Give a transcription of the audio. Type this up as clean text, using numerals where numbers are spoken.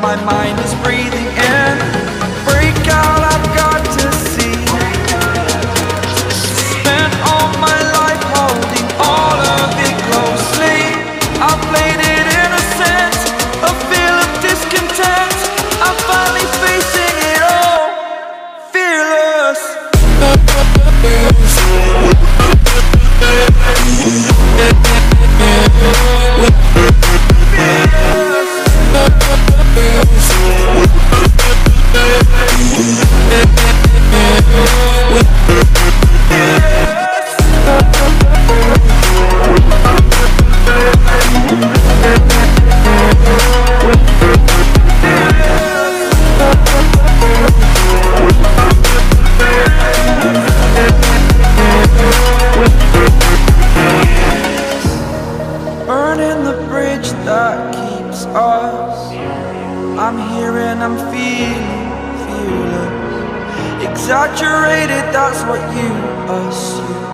my mind is breathing in. Break out, I've got to see. Spent all my life holding all of it closely. I played it innocent, a feel of discontent. I'm finally facing it all, fearless. Burning the bridge that keeps us. I'm here and I'm feeling fearless. Exaggerated, that's what you assume.